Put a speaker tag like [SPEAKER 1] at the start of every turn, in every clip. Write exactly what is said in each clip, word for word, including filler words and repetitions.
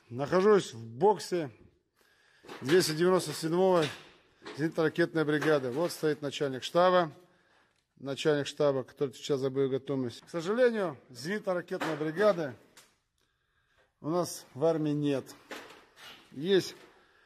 [SPEAKER 1] Нахожусь в боксе двести девяносто седьмой зенитно-ракетной бригады. Вот стоит начальник штаба, начальник штаба, который сейчас за боеготовность. К сожалению, зенитно-ракетной бригады у нас в армии нет. Есть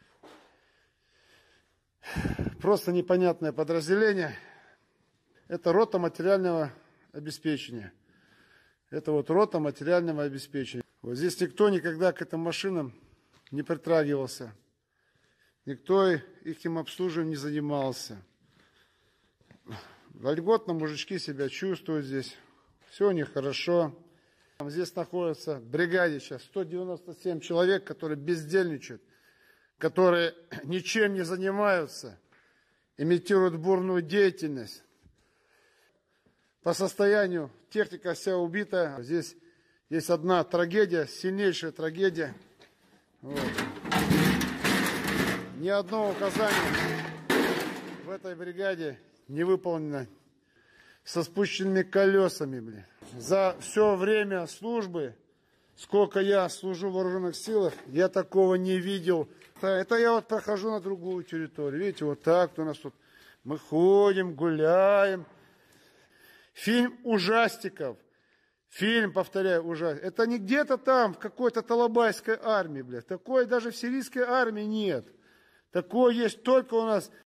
[SPEAKER 1] просто непонятное подразделение. Это рота материального обеспечения. Это вот рота материального обеспечения. Вот здесь никто никогда к этим машинам не притрагивался. Никто их им обслуживанием не занимался. Вольготно мужички себя чувствуют здесь. Все у них хорошо. Здесь находится в бригаде сейчас сто девяносто семь человек, которые бездельничают, которые ничем не занимаются, имитируют бурную деятельность. По состоянию техника вся убита. Здесь есть одна трагедия, сильнейшая трагедия. Вот. Ни одно указание в этой бригаде не выполнено со спущенными колесами. Блин. За все время службы, сколько я служу в вооруженных силах, я такого не видел. Это я вот прохожу на другую территорию. Видите, вот так у нас тут мы ходим, гуляем. Фильм ужастиков. Фильм, повторяю, ужастиков. Это не где-то там, в какой-то талабайской армии, блядь. Такой даже в сирийской армии нет. Такое есть только у нас